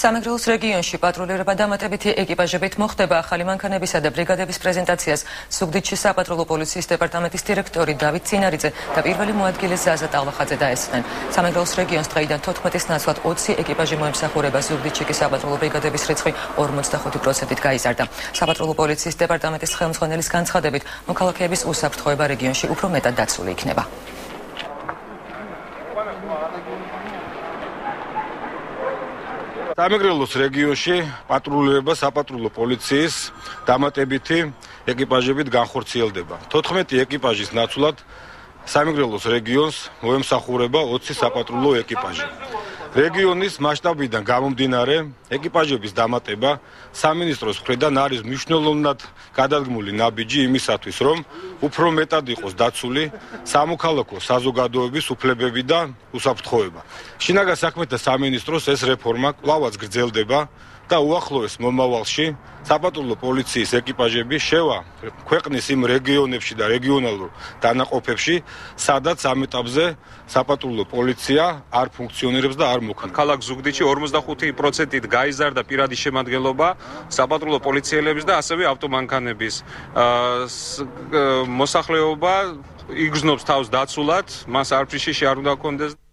სამეგრელოს რეგიონში პატრულირება დამატებითი ეკიპაჟებით მოხდება. ახალი მანქანებისა და ბრიგადების პრეზენტაციას ზუგდიდში საპატრულო პოლიციის დეპარტამენტის დირექტორი დავით წინარიძე და პირველი მოადგილე ზაზა ტალვახაძე დაესწრნენ. სამეგრელოს რეგიონს დღეიდან 14-ის ნაცვლად 20 ეკიპაჟი მოემსახურება. ზუგდიდში კი საპატრულო ბრიგადების რიცხვი 45%-ით გაიზარდა. საპატრულო პოლიციის დეპარტამენტის ხელმძღვანელის განცხადებით, მოქალაქეების უსაფრთხოება რეგიონში უფრო მეტად დაცული იქნება. სამეგრელოს რეგიონში პატრულირება საპატრულო პოლიციის დამატებითი ეკიპაჟებით განხორციელდება. 14 ეკიპაჟის ნაცვლად სამეგრელოს რეგიონს მოემსახურება 20 საპატრულო ეკიპაჟი. რეგიონის მასშტაბიდან გამომდინარე, ეკიპაჟების დამატება სამინისტროს მხრიდან არის მნიშვნელოვნად გადადგმული ნაბიჯი იმისათვის, რომ უფრო მეტად იყოს დაცული სამოქალაქო საზოგადოების უფლებები და უსაფრთხოება. შინაგან საქმეთა სამინისტროს ეს რეფორმა კვლავაც გრძელდება და უახლოეს მომავალში საპატრულო პოლიციის ეკიპაჟები შევა ქვეყნის იმ რეგიონებში და რეგიონალურ დანაყოფებში, სადაც ამ ეტაპზე საპატრულო პოლიცია არ ფუნქციონირებს და არ მოქმედებს. ქალაქ ზუგდიდში 45%-ით გაიზარდა პირადი შემადგენლობა საპატრულო პოლიციელების და ასევე ავტომანქანების. მოსახლეობა იგრძნობს თავს დაცულად, მას არაფრიში არ უნდა ჰქონდეს.